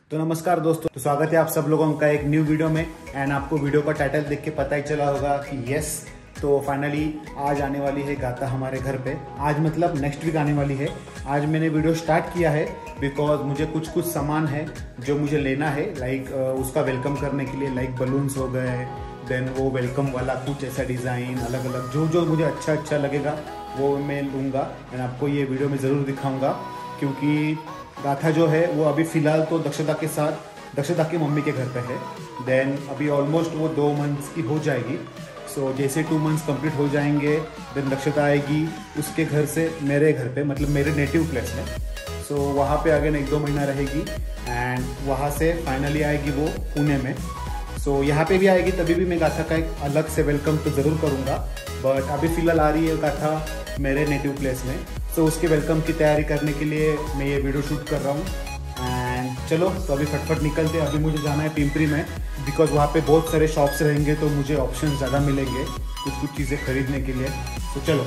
तो नमस्कार दोस्तों, तो स्वागत है आप सब लोगों का एक न्यू वीडियो में। एंड आपको वीडियो का टाइटल देख के पता ही चला होगा कि यस, तो फाइनली आज आने वाली है गाथा हमारे घर पे। आज मतलब नेक्स्ट वीक आने वाली है। आज मैंने वीडियो स्टार्ट किया है बिकॉज मुझे कुछ सामान है जो मुझे लेना है, लाइक उसका वेलकम करने के लिए, लाइक बलून्स हो गए, देन वो वेलकम वाला कुछ ऐसा डिज़ाइन अलग अलग जो मुझे अच्छा लगेगा वो मैं लूँगा एंड आपको ये वीडियो में ज़रूर दिखाऊँगा। क्योंकि गाथा जो है वो अभी फ़िलहाल तो दक्षता की मम्मी के घर पे है। देन अभी ऑलमोस्ट वो 2 मंथ्स की हो जाएगी। सो जैसे 2 मंथ्स कंप्लीट हो जाएंगे देन दक्षता आएगी उसके घर से मेरे घर पे, मतलब मेरे नेटिव प्लेस में। सो वहाँ पे अगेन 1-2 महीना रहेगी एंड वहाँ से फाइनली आएगी वो पुणे में। सो यहाँ पे भी आएगी तभी भी मैं गाथा का एक अलग से वेलकम तो ज़रूर करूँगा, बट अभी फ़िलहाल आ रही है गाथा मेरे नेटिव प्लेस में। सो उसके वेलकम की तैयारी करने के लिए मैं ये वीडियो शूट कर रहा हूँ। एंड चलो तो अभी फटफट निकलते हैं। अभी मुझे जाना है पिंपरी में बिकॉज वहाँ पे बहुत सारे शॉप्स रहेंगे तो मुझे ऑप्शन ज़्यादा मिलेंगे कुछ चीज़ें खरीदने के लिए। तो चलो।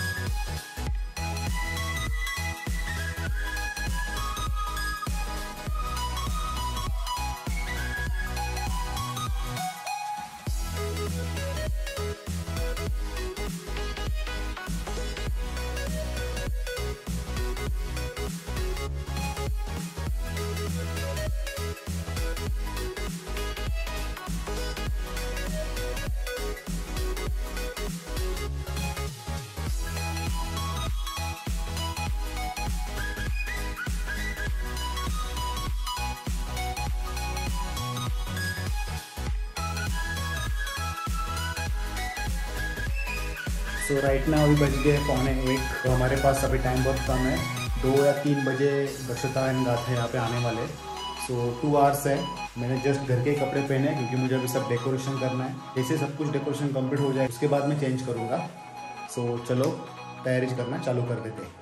सो राइट ना अभी बज गए 1:45। तो हमारे पास अभी टाइम बहुत कम है। 2 या 3 बजे दक्षता एंड गाथा यहाँ पे आने वाले। सो 2 आवर्स है। मैंने जस्ट घर के कपड़े पहने हैं क्योंकि मुझे अभी सब डेकोरेशन करना है। जैसे सब कुछ डेकोरेशन कंप्लीट हो जाए उसके बाद मैं चेंज करूँगा। सो चलो तैयारी करना चालू कर देते हैं।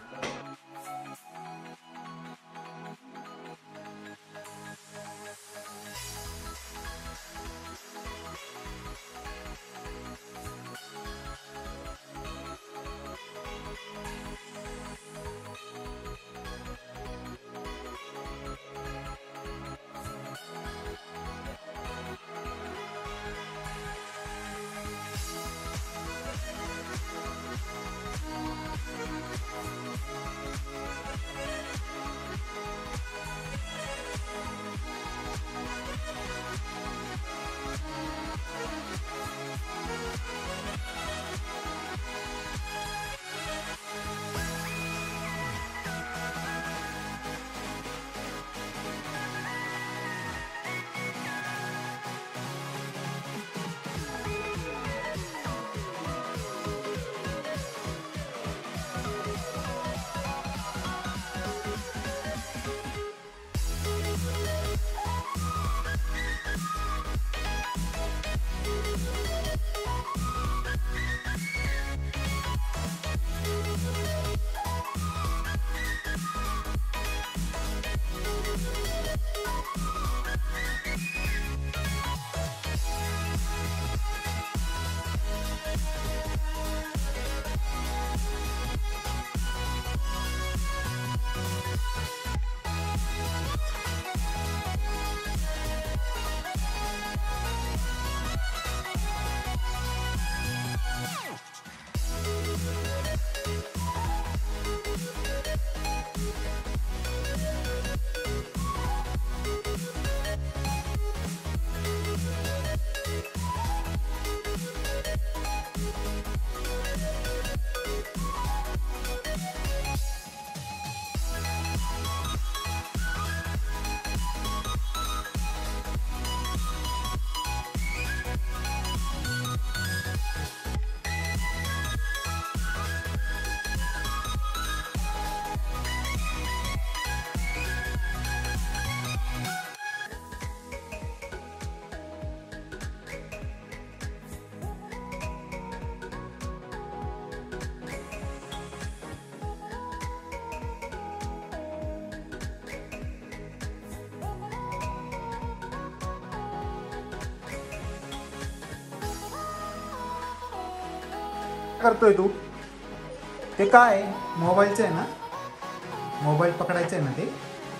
करतोय तू? ते काय मोबाईलचं आहे ना, मोबाईल पकडायचं आहे ना ते।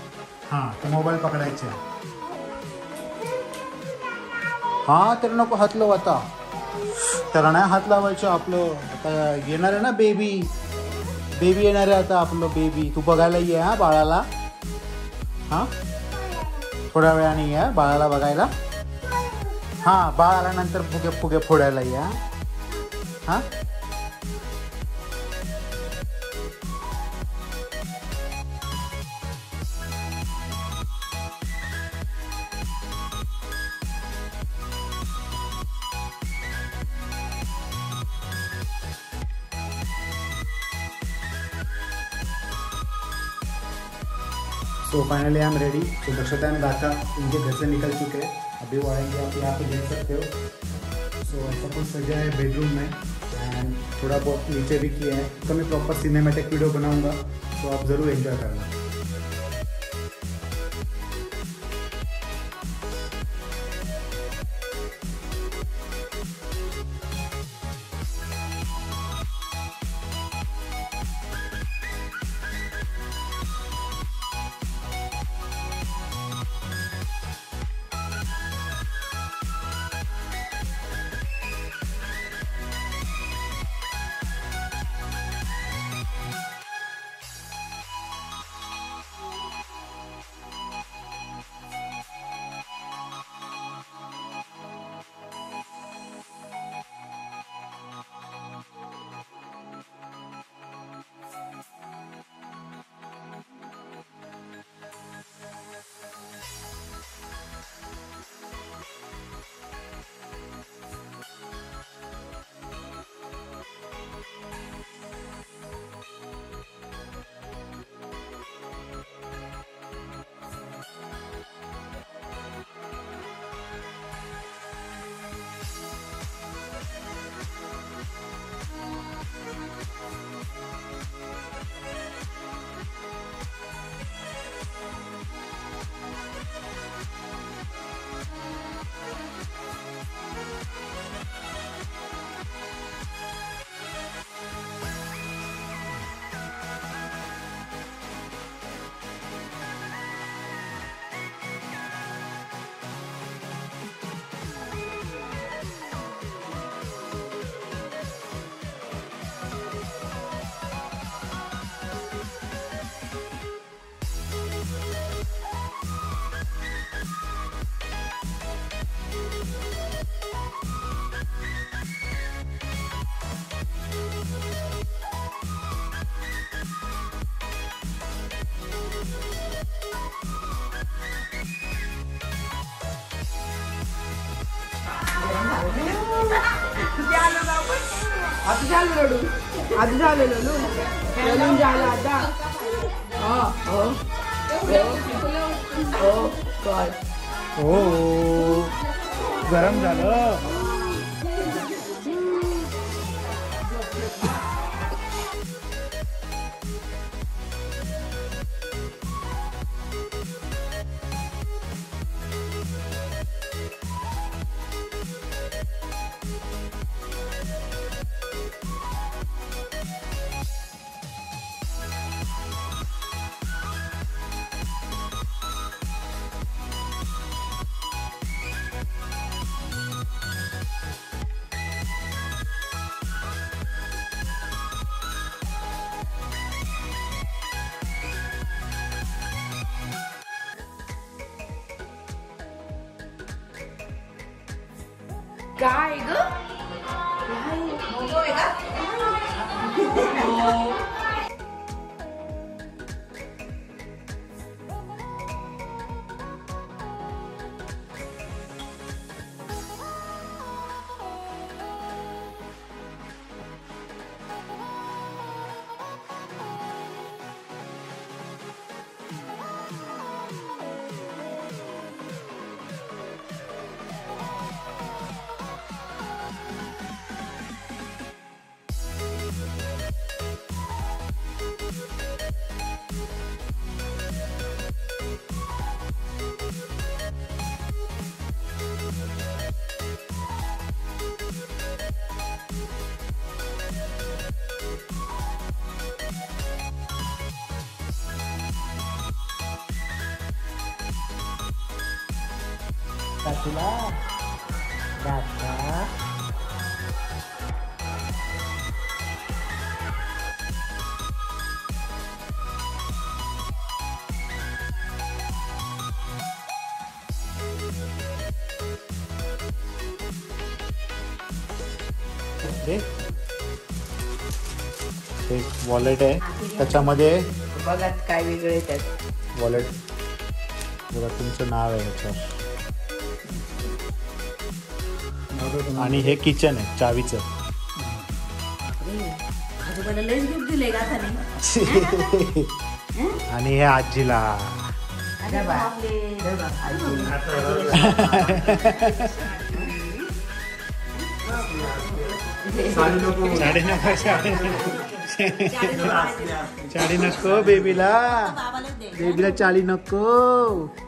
हां तर मोबाईल पकडायचे. हां तर नको हात लाव आता. त्याला नाही हात लावायचं. आपलं आता येणार आहे ना बेबी. बेबी येणार आहे आता आपलं बेबी. तू बघायला ये हा बाळाला. हां थोड्या वेळाने या बाळाला बघायला. हां बाळ आल्यानंतर फुगे फुगे फोडायला या. हां so finally I am ready. तो दक्षता एंड गाथा इनके घर से निकल चुके हैं. अभी वो आएंगे. आप यहाँ पे देख सकते हो. सो ऐसा कुछ सजा है बेडरूम में एंड थोड़ा बहुत नीचे भी किया है. तो मैं प्रॉपर सिनेमैटिक वीडियो बनाऊंगा तो आप ज़रूर एंजॉय करना. आता झालं रडू. आता झालं रडू. रडून झालं आता. हो हो हो चल. हो गरम झालं. काय ग? काय का? तुला गाता. एक वॉलेट आहे त्याच्यामध्ये बघा काय वेगळे त्यात. वॉलेट बघा तुमचं नाव आहे याच्यावर आणि हे किचन आहे चावीचं. आजोबाला लयच गिफ्ट दिले का त्याने. आणि हे आजीला. अरे बापरे. चाळी नको बेबीला. बेबीला चाळी नको.